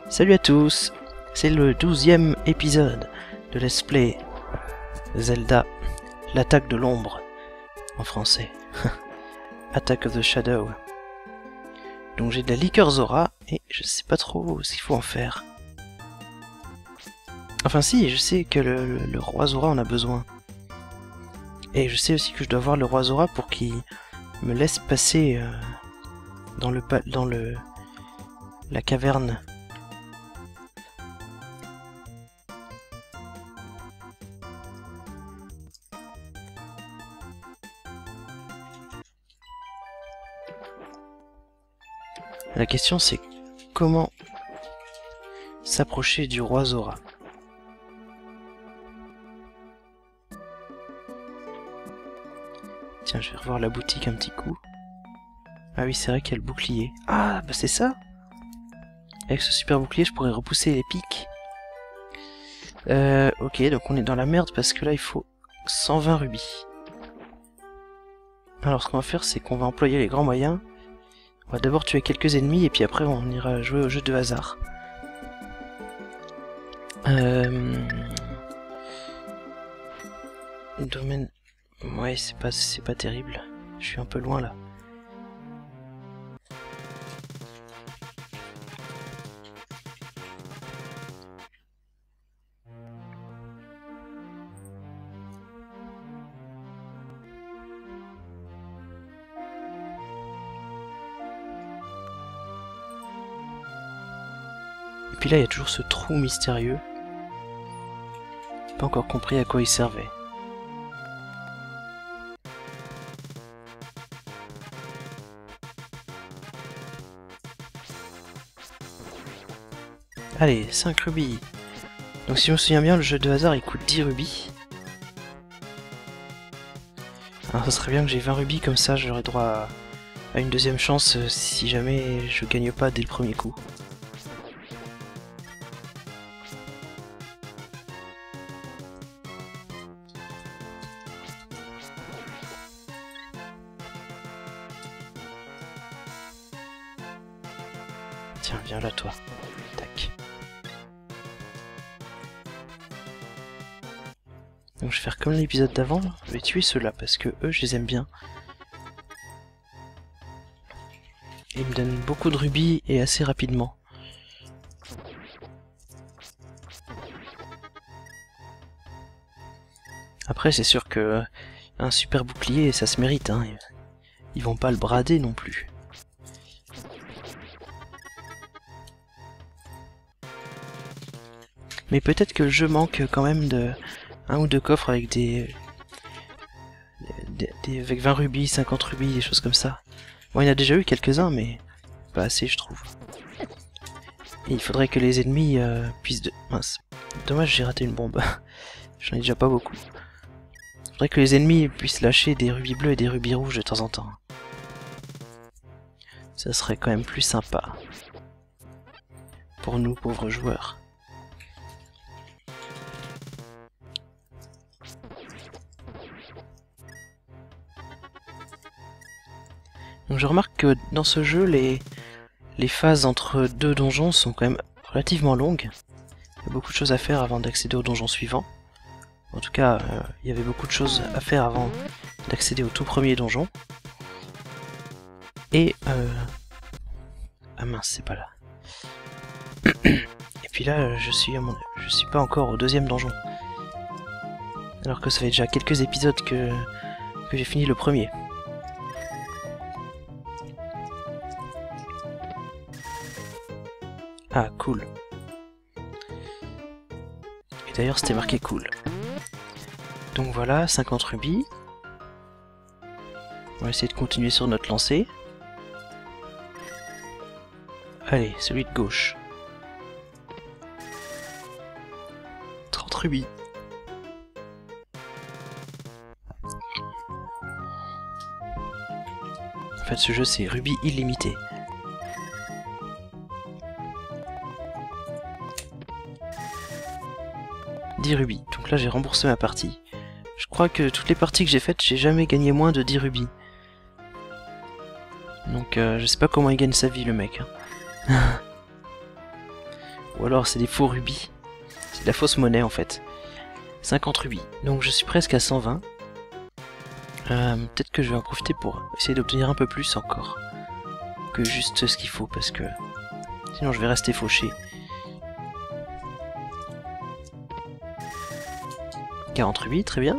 Salut à tous, c'est le 12e épisode de Let's Play Zelda, l'attaque de l'ombre, en français. Attack of the Shadow. Donc j'ai de la liqueur Zora, et je sais pas trop ce qu'il faut en faire. Enfin si, je sais que le roi Zora en a besoin. Et je sais aussi que je dois voir le roi Zora pour qu'il me laisse passer dans la caverne. La question c'est comment s'approcher du roi Zora. Tiens, je vais revoir la boutique un petit coup. Ah oui, c'est vrai qu'il y a le bouclier. Ah, bah c'est ça. Avec ce super bouclier, je pourrais repousser les pics. Ok, donc on est dans la merde parce que là, il faut 120 rubis. Alors, ce qu'on va faire, c'est qu'on va employer les grands moyens. On va d'abord tuer quelques ennemis et puis après, on ira jouer au jeu de hasard. Domaine... Ouais, c'est pas terrible. Je suis un peu loin là. Et puis là, il y a toujours ce trou mystérieux. J'ai pas encore compris à quoi il servait. Allez, 5 rubis. Donc si je me souviens bien, le jeu de hasard il coûte 10 rubis. Alors ça serait bien que j'ai 20 rubis, comme ça j'aurai droit à une deuxième chance si jamais je gagne pas dès le premier coup. Tiens, viens là toi. Tac. Donc je vais faire comme l'épisode d'avant, je vais tuer ceux-là parce que eux je les aime bien. Et ils me donnent beaucoup de rubis et assez rapidement. Après c'est sûr que un super bouclier ça se mérite, hein. Ils vont pas le brader non plus. Mais peut-être que le jeu manque quand même de un ou deux coffres avec avec 20 rubis, 50 rubis, des choses comme ça. Bon, il y en a déjà eu quelques-uns, mais pas assez, je trouve. Et il faudrait que les ennemis puissent... Mince, dommage, j'ai raté une bombe. J'en ai déjà pas beaucoup. Il faudrait que les ennemis puissent lâcher des rubis bleus et des rubis rouges de temps en temps. Ça serait quand même plus sympa. Pour nous, pauvres joueurs. Donc je remarque que dans ce jeu, les phases entre deux donjons sont quand même relativement longues. Il y a beaucoup de choses à faire avant d'accéder au donjon suivant. En tout cas, il y avait beaucoup de choses à faire avant d'accéder au tout premier donjon. Et... Ah mince, c'est pas là. Et puis là, je suis pas encore au deuxième donjon. Alors que ça fait déjà quelques épisodes que j'ai fini le premier. Ah, cool. Et d'ailleurs, c'était marqué cool. Donc voilà, 50 rubis. On va essayer de continuer sur notre lancée. Allez, celui de gauche. 30 rubis. En fait, ce jeu, c'est rubis illimité. Rubis. Donc là j'ai remboursé ma partie. Je crois que toutes les parties que j'ai faites, j'ai jamais gagné moins de 10 rubis. Donc je sais pas comment il gagne sa vie le mec. Ou alors c'est des faux rubis. C'est de la fausse monnaie en fait. 50 rubis. Donc je suis presque à 120. Peut-être que je vais en profiter pour essayer d'obtenir un peu plus encore. Que juste ce qu'il faut parce que sinon je vais rester fauché. 40 rubis, très bien.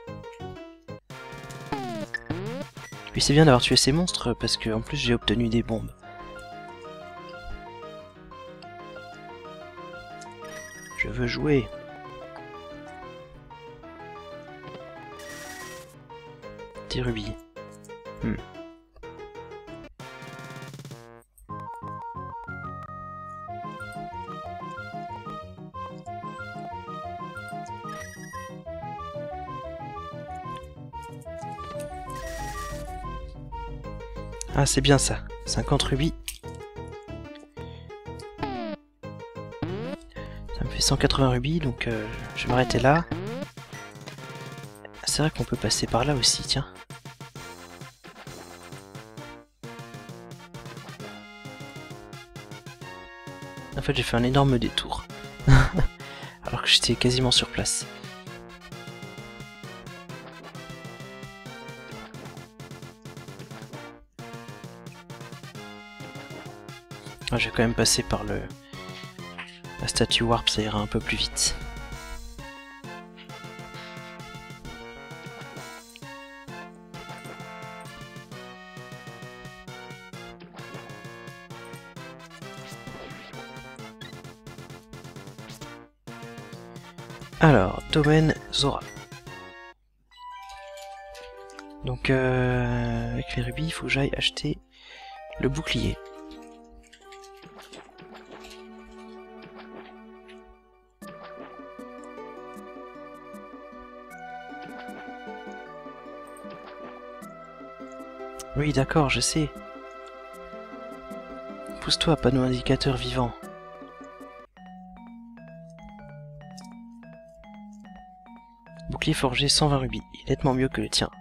Puis c'est bien d'avoir tué ces monstres parce que en plus j'ai obtenu des bombes. Je veux jouer. Des rubis. Ah, c'est bien ça. 50 rubis. Ça me fait 180 rubis, donc je vais m'arrêter là. C'est vrai qu'on peut passer par là aussi, tiens. En fait, j'ai fait un énorme détour. Alors que j'étais quasiment sur place. Ah, je vais quand même passer par la statue Warp, ça ira un peu plus vite. Alors, domaine Zora. Donc, avec les rubis, il faut que j'aille acheter le bouclier. Oui, d'accord, je sais. Pousse-toi, panneau indicateur vivant. Bouclier forgé 120 rubis, il est nettement mieux que le tien.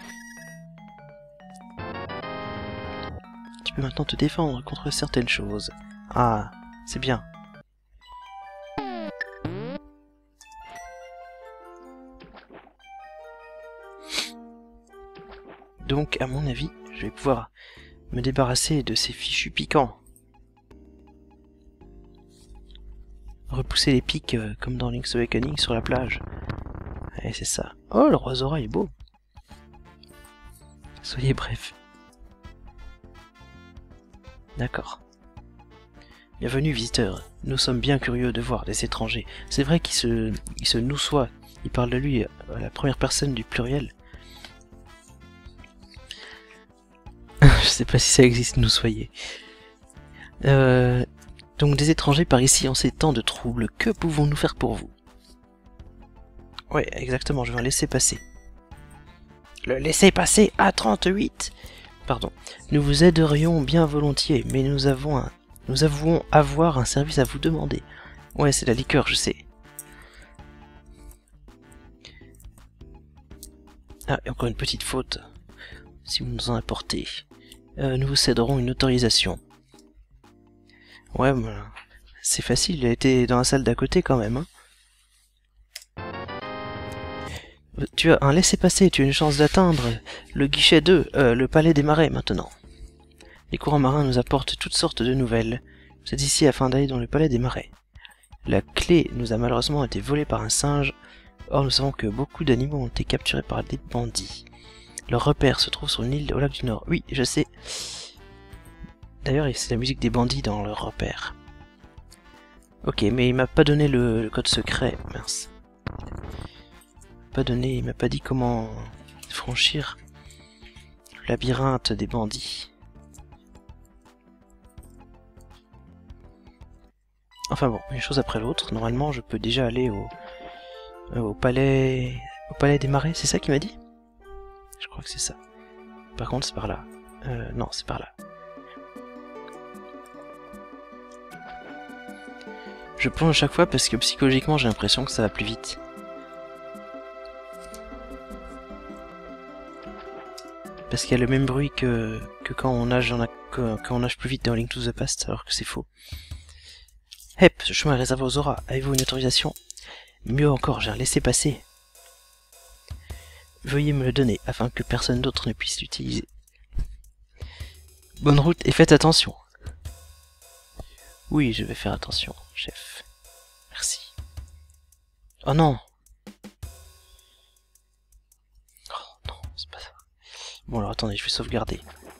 Tu peux maintenant te défendre contre certaines choses. Ah, c'est bien. Donc, à mon avis, je vais pouvoir me débarrasser de ces fichus piquants. Repousser les pics comme dans Link's Awakening sur la plage. Et c'est ça. Oh, le roi Zora est beau. Soyez bref. D'accord. Bienvenue, visiteurs. Nous sommes bien curieux de voir des étrangers. C'est vrai qu'il se noussoie. Il parle de lui à la première personne du pluriel. Je sais pas si ça existe, nous soyez. Donc des étrangers par ici en ces temps de troubles, que pouvons-nous faire pour vous? Ouais, exactement, je vais un laisser-passer. Le laisser-passer A38. Pardon. Nous vous aiderions bien volontiers, mais nous avouons avoir un service à vous demander. Ouais, c'est la liqueur, je sais. Ah, et encore une petite faute. Si vous nous en apportez. Nous vous céderons une autorisation. Ouais, bah, c'est facile, il a été dans la salle d'à côté quand même. Hein. Tu as un laissez-passer, tu as une chance d'atteindre le guichet 2, le palais des marais maintenant. Les courants marins nous apportent toutes sortes de nouvelles. Vous êtes ici afin d'aller dans le palais des marais. La clé nous a malheureusement été volée par un singe. Or nous savons que beaucoup d'animaux ont été capturés par des bandits. Leur repère se trouve sur une île au lac du Nord. Oui, je sais. D'ailleurs, c'est la musique des bandits dans leur repère. Ok, mais il m'a pas donné le code secret. Mince. Il m'a pas dit comment franchir le labyrinthe des bandits. Enfin bon, une chose après l'autre. Normalement, je peux déjà aller au palais des marais. C'est ça qu'il m'a dit? Je crois que c'est ça. Par contre, c'est par là. Non, c'est par là. Je plonge à chaque fois parce que psychologiquement, j'ai l'impression que ça va plus vite. Parce qu'il y a le même bruit que quand on nage, quand on nage plus vite dans Link to the Past, alors que c'est faux. Hep, ce chemin est réservé aux auras. Avez-vous une autorisation? Mieux encore, j'ai un laissez-passer. Veuillez me le donner, afin que personne d'autre ne puisse l'utiliser. Bonne route et faites attention. Oui, je vais faire attention, chef. Merci. Oh non! Oh non, c'est pas ça. Bon alors attendez, je vais sauvegarder.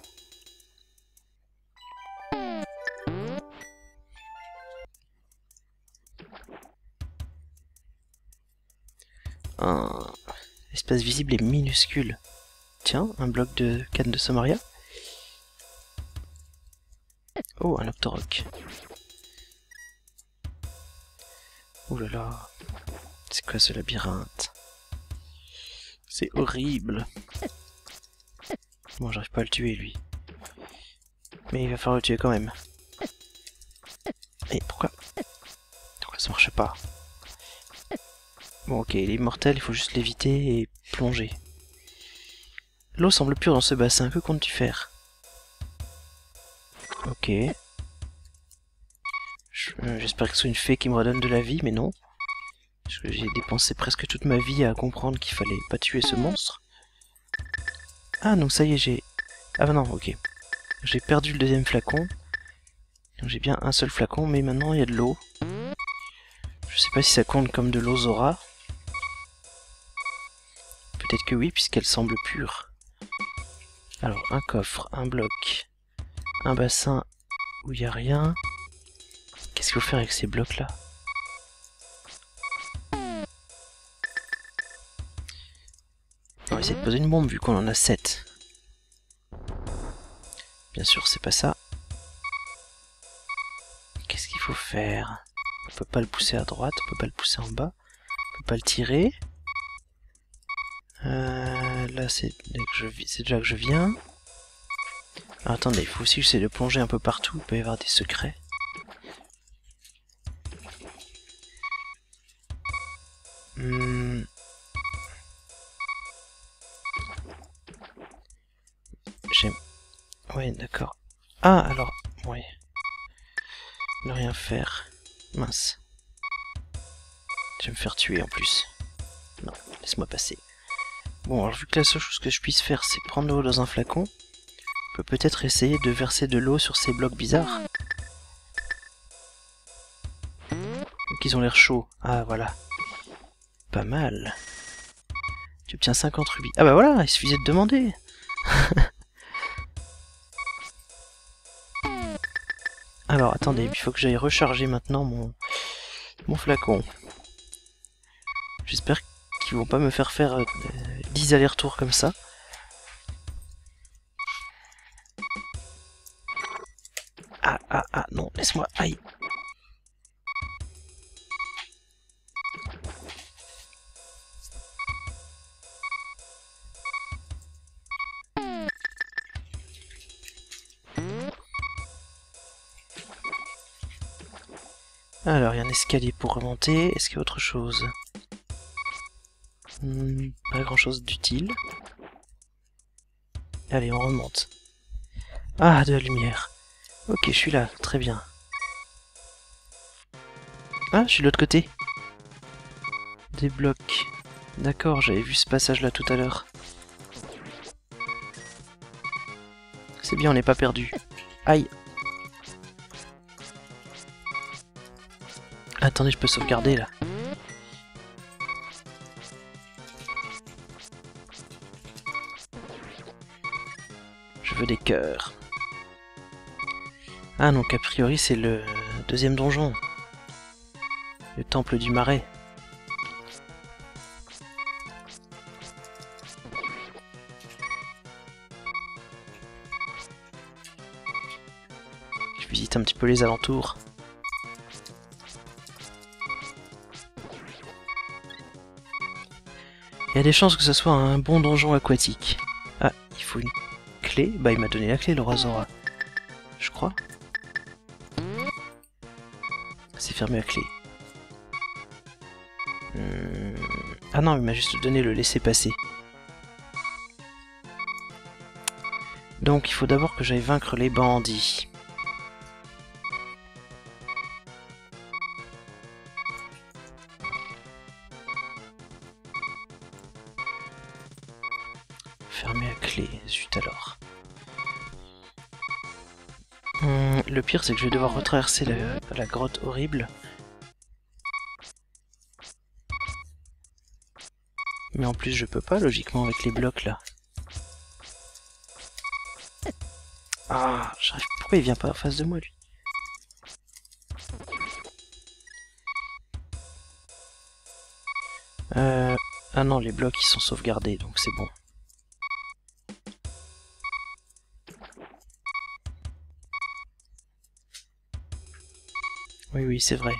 Un espace visible et minuscule. Tiens, un bloc de canne de Somaria. Oh, un Octorok. Ouh là là. C'est quoi ce labyrinthe? C'est horrible. Bon, j'arrive pas à le tuer, lui. Mais il va falloir le tuer quand même. Et pourquoi ça marche pas? Bon, ok, il est immortel, il faut juste l'éviter et plonger. L'eau semble pure dans ce bassin, que comptes-tu faire? Ok. J'espère que ce soit une fée qui me redonne de la vie, mais non. Parce que j'ai dépensé presque toute ma vie à comprendre qu'il fallait pas tuer ce monstre. Ah, donc ça y est, j'ai... Ah non, ok. J'ai perdu le deuxième flacon. J'ai bien un seul flacon, mais maintenant il y a de l'eau. Je sais pas si ça compte comme de l'eau Zora. Peut-être que oui, puisqu'elle semble pure. Alors, un coffre, un bloc, un bassin où il n'y a rien. Qu'est-ce qu'il faut faire avec ces blocs-là? On va essayer de poser une bombe vu qu'on en a 7. Bien sûr, c'est pas ça. Qu'est-ce qu'il faut faire? On peut pas le pousser à droite, on peut pas le pousser en bas, on peut pas le tirer. Là, c'est déjà que je viens. Alors, attendez, il faut aussi que j'essaie de plonger un peu partout, il peut y avoir des secrets. Ouais, d'accord. Ah, alors, ouais. Ne rien faire. Mince. Je vais me faire tuer en plus. Non, laisse-moi passer. Bon, alors vu que la seule chose que je puisse faire, c'est prendre l'eau dans un flacon, on peut peut-être essayer de verser de l'eau sur ces blocs bizarres. Donc ils ont l'air chauds. Ah, voilà. Pas mal. Tu obtiens 50 rubis. Ah bah voilà, il suffisait de demander. Alors, attendez, il faut que j'aille recharger maintenant mon flacon. J'espère qu'ils vont pas me faire 10 allers-retours comme ça. Ah, non, laisse-moi, aïe. Alors, il y a un escalier pour remonter. Est-ce qu'il y a autre chose? Pas grand chose d'utile. Allez, on remonte. Ah, de la lumière. Ok, je suis là, très bien. Ah, je suis de l'autre côté. Des blocs. D'accord, j'avais vu ce passage-là tout à l'heure. C'est bien, on n'est pas perdu. Aïe. Attendez, je peux sauvegarder là. Je veux des cœurs. Ah donc a priori c'est le deuxième donjon. Le temple du marais. Je visite un petit peu les alentours. Il y a des chances que ce soit un bon donjon aquatique. Ah, il faut une clé. Bah il m'a donné la clé, le Zora. Je crois. C'est fermé à clé. Ah non, il m'a juste donné le laisser-passer. Donc il faut d'abord que j'aille vaincre les bandits. Fermé à clé, zut alors. Le pire, c'est que je vais devoir retraverser la grotte horrible. Mais en plus, je peux pas, logiquement, avec les blocs, là. Ah, j'arrive... Pourquoi il vient pas en face de moi, lui? Ah non, les blocs, ils sont sauvegardés, donc c'est bon. Oui, oui, c'est vrai.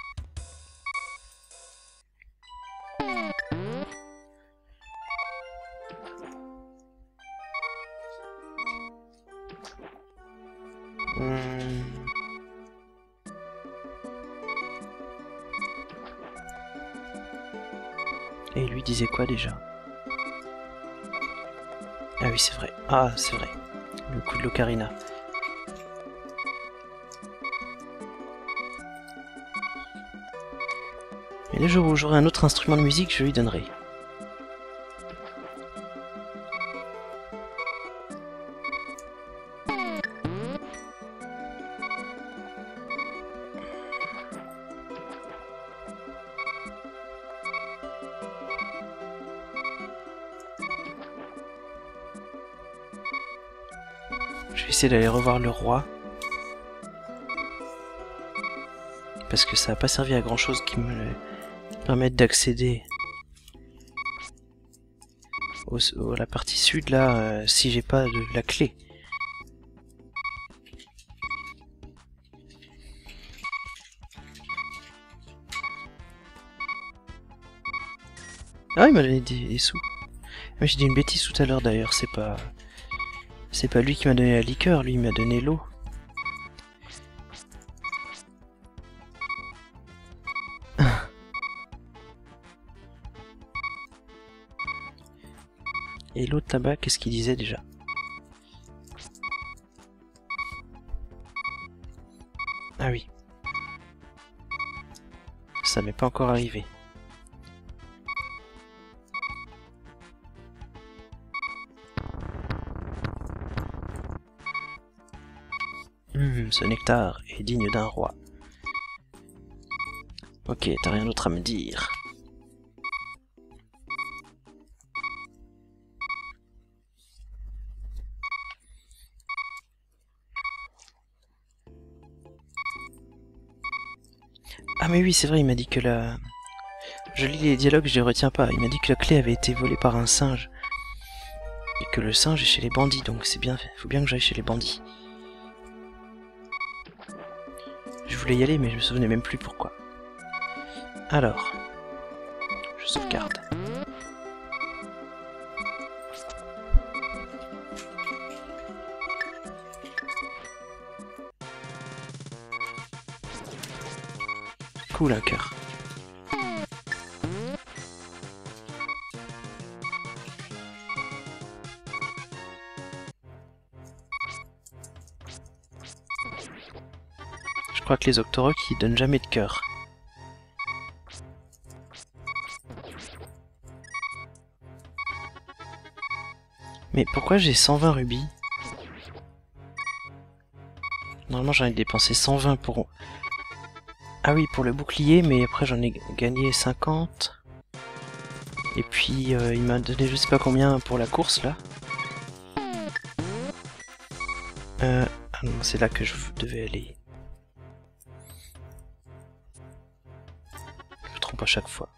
Et il lui disait quoi déjà? Ah oui, c'est vrai. Ah, c'est vrai. Le coup de l'ocarina. Et le jour où j'aurai un autre instrument de musique, je lui donnerai. Je vais essayer d'aller revoir le roi. Parce que ça n'a pas servi à grand chose qui me permette d'accéder à la partie sud là, si j'ai pas la clé. Ah, il m'a donné des sous. Mais j'ai dit une bêtise tout à l'heure d'ailleurs, c'est pas lui qui m'a donné la liqueur, lui il m'a donné l'eau. Et l'autre là-bas, qu'est-ce qu'il disait déjà? Ah oui. Ça m'est pas encore arrivé. Ce nectar est digne d'un roi. Ok, t'as rien d'autre à me dire. Ah mais oui, c'est vrai, il m'a dit que la... Je lis les dialogues, je les retiens pas. Il m'a dit que la clé avait été volée par un singe. Et que le singe est chez les bandits, donc c'est bien, faut bien que j'aille chez les bandits. Je voulais y aller, mais je me souvenais même plus pourquoi. Alors, je sauvegarde. Cool, un cœur. Je crois que les Octoroks ils donnent jamais de cœur. Mais pourquoi j'ai 120 rubis? Normalement j'en ai dépensé 120 pour... Ah oui, pour le bouclier, mais après j'en ai gagné 50. Et puis il m'a donné je sais pas combien pour la course là. Ah non, c'est là que je devais aller. Je me trompe à chaque fois.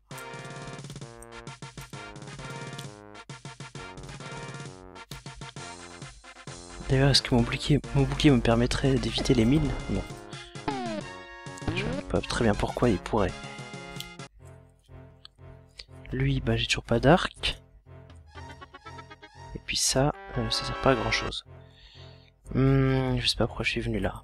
D'ailleurs, est-ce que mon bouclier me permettrait d'éviter les mines? Non. Je ne sais pas très bien pourquoi il pourrait. Lui, bah j'ai toujours pas d'arc. Et puis ça, ça sert pas à grand chose. Je sais pas pourquoi je suis venu là.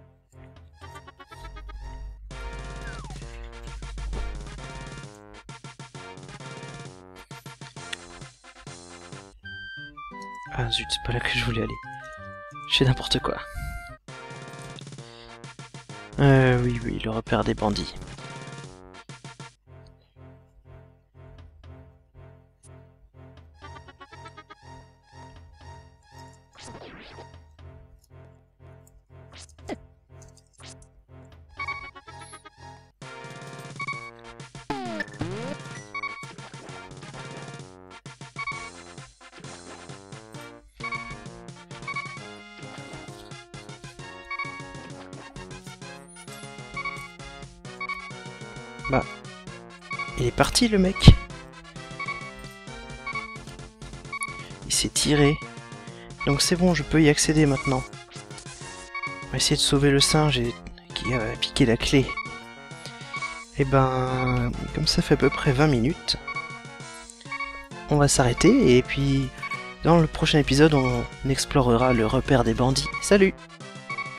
Ah zut, c'est pas là que je voulais aller. Je fais n'importe quoi. Oui, oui, le repère des bandits. Bah, il est parti le mec. Il s'est tiré. Donc c'est bon, je peux y accéder maintenant. On va essayer de sauver le singe qui a piqué la clé. Et ben, comme ça fait à peu près 20 minutes, on va s'arrêter et puis dans le prochain épisode, on explorera le repère des bandits. Salut!